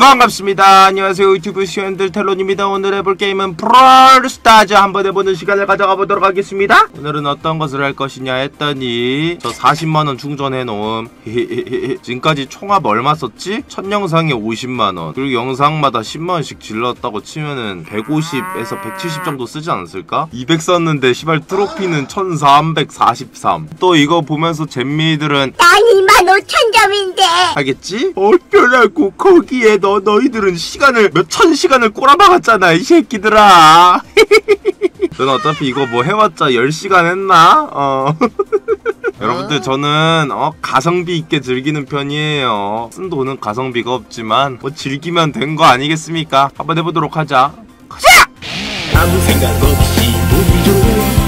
반갑습니다. 안녕하세요. 유튜브 시청자들 텔론입니다. 오늘 해볼 게임은 브롤스타즈 한번 해보는 시간을 가져가 보도록 하겠습니다. 오늘은 어떤 것을 할 것이냐 했더니 저 40만원 충전해놓음. 지금까지 총합 얼마 썼지? 첫 영상에 50만원, 그리고 영상마다 10만원씩 질렀다고 치면은 150에서 170 정도 쓰지 않았을까? 200 썼는데 시발 트로피는 1343. 또 이거 보면서 잼미들은 난 25,000점인데 하겠지? 어쩌라고. 거기에 너희들은 시간을 몇천 시간을 꼬라박았잖아 이 새끼들아. 넌 어차피 이거 뭐 해왔자 10시간 했나? 여러분들 저는 가성비 있게 즐기는 편이에요. 쓴 돈은 가성비가 없지만 뭐 즐기면 된 거 아니겠습니까? 한번 해보도록 하자. 가자! 아무 생각 없이 보기 좋은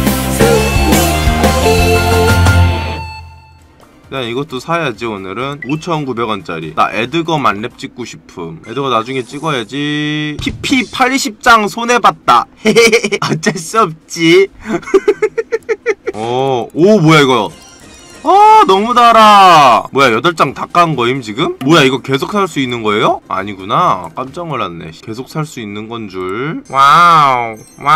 그냥 이것도 사야지. 오늘은 5,900원짜리 나 에드거 만렙 찍고 싶음. 에드거 나중에 찍어야지. PP 80장 손해봤다. 어쩔 수 없지. 오 뭐야 이거. 너무 달아. 뭐야 8장 다 깐 거임 지금? 뭐야 이거 계속 살 수 있는 거예요? 아니구나. 깜짝 놀랐네. 계속 살 수 있는 건 줄. 와우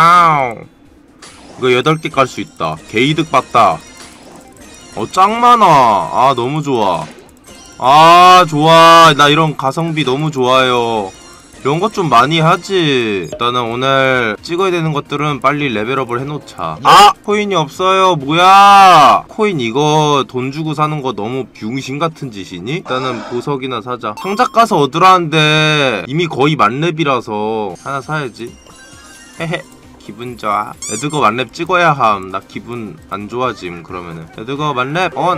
이거 8개 깔 수 있다. 개이득 봤다. 짱 많아. 너무 좋아. 좋아. 나 이런 가성비 너무 좋아요. 이런 것 좀 많이 하지. 일단은 오늘 찍어야 되는 것들은 빨리 레벨업을 해놓자. 코인이 없어요. 뭐야. 코인 이거 돈 주고 사는 거 너무 병신 같은 짓이니? 일단은 보석이나 사자. 상자 가서 얻으라는데 이미 거의 만렙이라서 하나 사야지. 헤헤. 기분 좋아. 에드거 만렙 찍어야 함. 나 기분 안 좋아짐. 그러면은 에드거 만렙 온.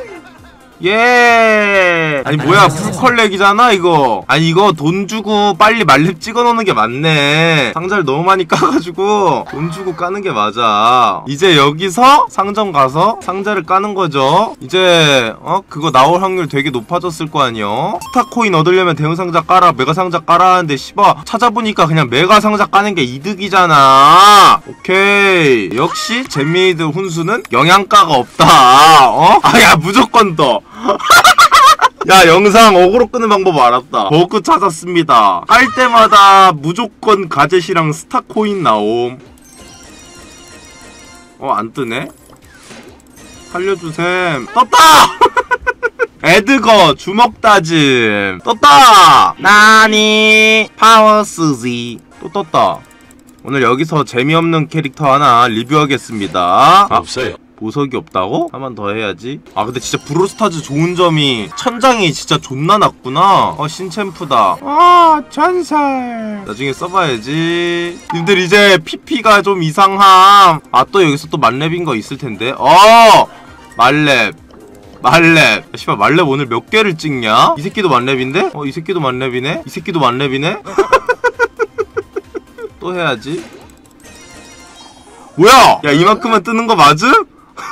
예. 아니 뭐야 풀컬렉이잖아 이거. 아니 이거 돈 주고 빨리 만렙 찍어놓는 게 맞네. 상자를 너무 많이 까가지고 돈 주고 까는 게 맞아. 이제 여기서 상점 가서 상자를 까는 거죠. 이제 그거 나올 확률 되게 높아졌을 거 아니여. 스타코인 얻으려면 대형 상자 까라, 메가 상자 까라 하는데 씨발 찾아보니까 그냥 메가 상자 까는 게 이득이잖아. 오케이. 역시 잼미이드 훈수는 영양가가 없다. 야 무조건 더. 야 영상 어그로 끄는 방법 알았다. 버그 찾았습니다. 깔 때마다 무조건 가젯이랑 스타코인 나옴. 안 뜨네? 살려주셈. 떴다! 에드거 주먹 다짐 떴다! 나니 파워스지 또 떴다. 오늘 여기서 재미없는 캐릭터 하나 리뷰하겠습니다. 없어요. 보석이 없다고? 한번 더 해야지. 근데 진짜 브롤스타즈 좋은 점이 천장이 진짜 존나 낮구나. 신챔프다. 전설. 나중에 써봐야지. 님들 이제 PP가 좀 이상함. 또 여기서 또 만렙인 거 있을 텐데. 만렙. 씨발 만렙 오늘 몇 개를 찍냐? 이 새끼도 만렙인데? 이 새끼도 만렙이네? 이 새끼도 만렙이네? 또 해야지. 뭐야! 야 이만큼만 뜨는 거 맞음?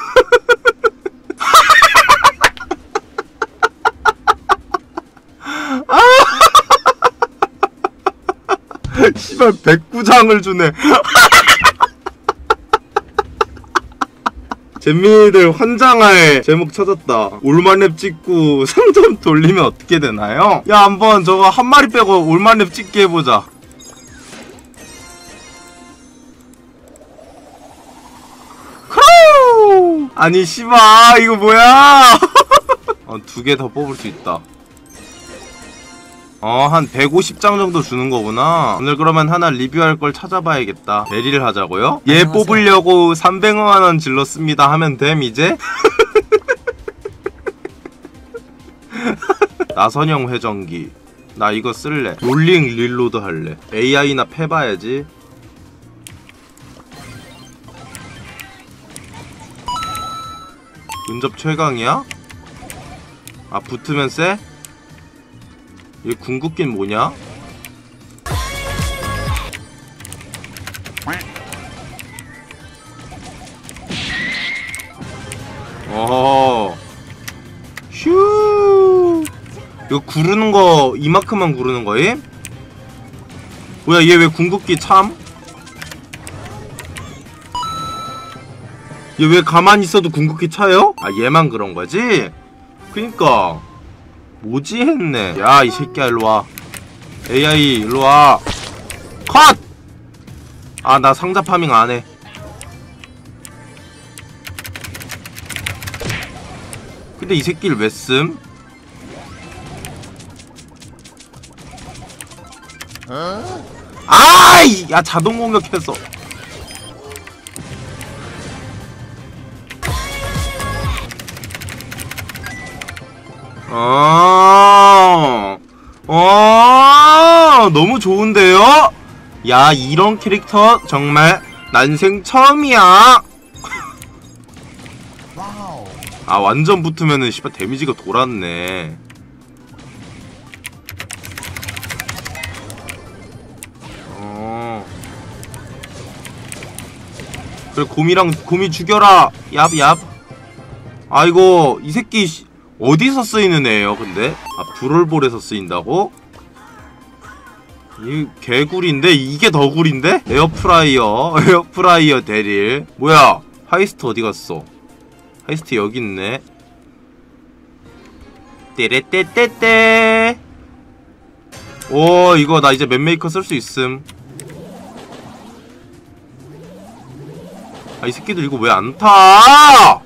씨발 109장을 주네. 잼민이들 환장할 제목 찾았다. 올만렙 찍고 상점 돌리면 어떻게 되나요? 야 한번 저거 한 마리 빼고 올만렙 찍기 해보자. 크로우! 아니 씨발 이거 뭐야. 2개 더 뽑을 수 있다. 한 150장 정도 주는 거구나. 오늘 그러면 하나 리뷰할 걸 찾아봐야겠다. 대리를 하자고요? 얘 뽑으려고 300만원 질렀습니다 하면 됨 이제? 나선형 회전기 나 이거 쓸래. 롤링 릴로드 할래. AI나 패봐야지. 근접 최강이야? 붙으면 쎄? 얘 궁극기는 뭐냐? 휴. 이거 구르는 거 이만큼만 구르는 거임? 뭐야 얘 왜 궁극기 참? 얘 왜 가만히 있어도 궁극기 차요? 얘만 그런 거지? 그니까 뭐지 했네. 야 이 새끼야 일로와. AI 일로와. 컷! 아, 나 상자 파밍 안해. 근데 이 새끼를 왜 씀? 아이! 야, 자동 공격했어. 너무 좋은데요? 야, 이런 캐릭터 정말 난생 처음이야. 아, 완전 붙으면은 씨발 데미지가 돌았네. 그래, 곰이 죽여라. 얍얍. 아이고, 이 새끼 어디서 쓰이는 애예요 근데? 아, 브롤볼에서 쓰인다고? 이 개구리인데? 이게 더 구리인데? 에어프라이어 데릴. 뭐야, 하이스트 어디갔어? 하이스트 여기 있네. 떼레떼떼떼. 오, 이거 나 이제 맵메이커 쓸 수 있음. 아, 이 새끼들 이거 왜 안 타?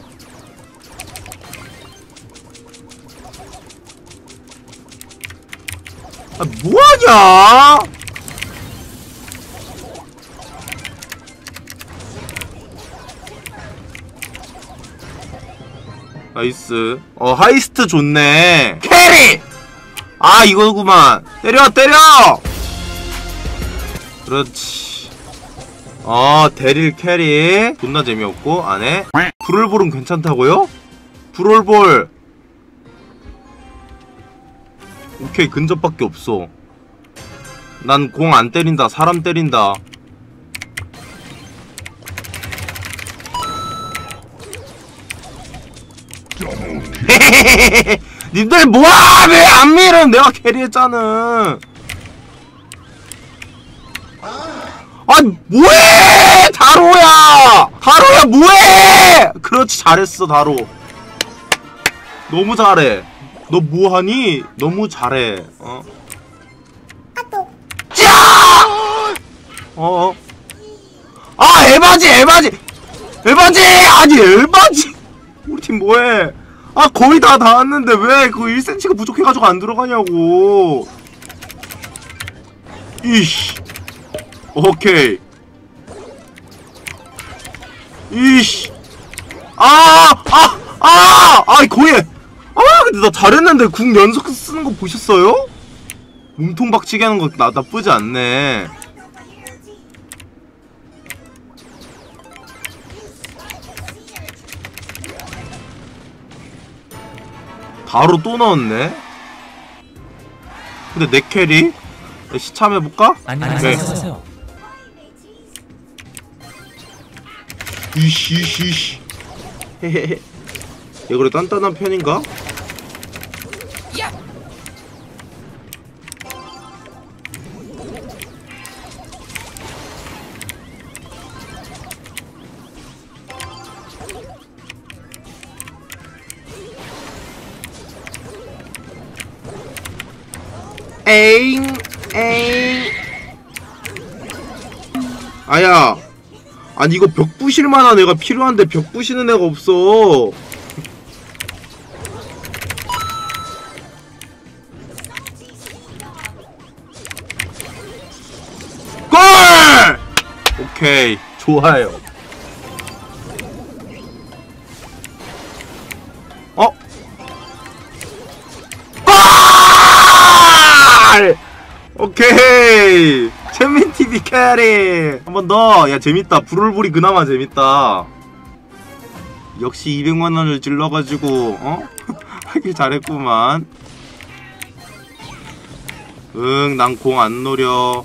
아, 뭐하냐? 나이스. 하이스트 좋네. 캐리! 아, 이거구만. 때려! 그렇지. 데릴 캐리. 존나 재미없고, 안에. 브롤볼은 괜찮다고요? 브롤볼. 오케이, 근접밖에 없어. 난 공 안 때린다. 사람 때린다. 님들 뭐야! 왜 안 밀음! 내가 캐리했잖아. 아, 뭐해! 다로야! 다로야, 뭐해! 그렇지, 잘했어, 다로. 너무 잘해. 너 뭐하니? 너무 잘해. 짜! 아, 에바지! 아니, 에바지! 우리 팀 뭐해? 아, 거의 다 왔는데 왜 그 1cm가 부족해가지고 안 들어가냐고. 이씨. 오케이. 이씨. 거의. 근데 나 잘했는데 궁 연속 쓰는 거 보셨어요? 몸통 박치기 하는 거 나쁘지 않네. 바로 또 넣었네. 근데 내 캐리? 시참해볼까? 안녕하세요. 이씨. 헤헤헤. 얘 그래 단단한 편인가? 에잉. 아야, 아니 이거 벽 부실만한 애가 필요한데 벽 부시는 애가 없어. 골! 오케이, 좋아요. 골! 오케이, 잼민TV 캐리. 한 번 더. 야, 재밌다. 브롤볼이 그나마 재밌다. 역시 200만원을 질러가지고 하길 잘했구만. 응, 난 공 안 노려.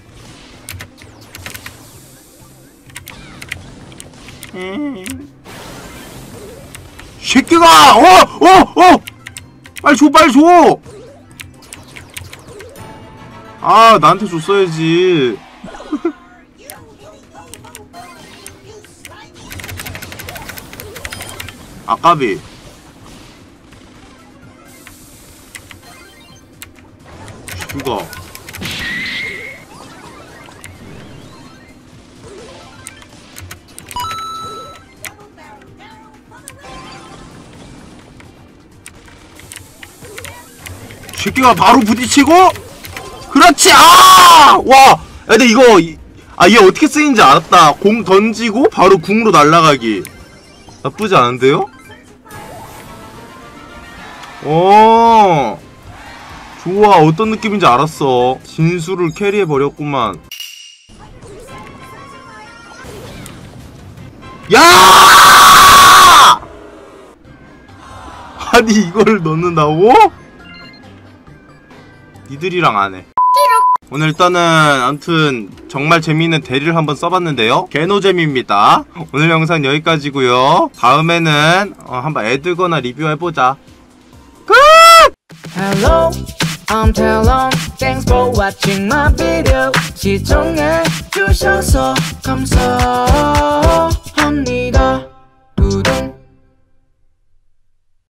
새끼가! 빨리 줘! 아, 나한테 줬어야지. 아까비. 죽어. 새끼가 바로 부딪히고. 그렇지. 아! 와. 야, 근데 이거 얘 어떻게 쓰이는지 알았다. 공 던지고 바로 궁으로 날아가기. 나쁘지 않은데요? 오, 좋아. 어떤 느낌인지 알았어. 진수를 캐리해버렸구만. 야! 아니 이걸 넣는다고? 니들이랑 안해. 오늘 일단은 아무튼 정말 재미있는 대리를 한번 써봤는데요. 개노잼입니다. 오늘 영상 여기까지고요. 다음에는 한번 애들거나 리뷰해보자. 끝! Hello, I'm Talon. Thanks for watching my video. 시청해주셔서 감사.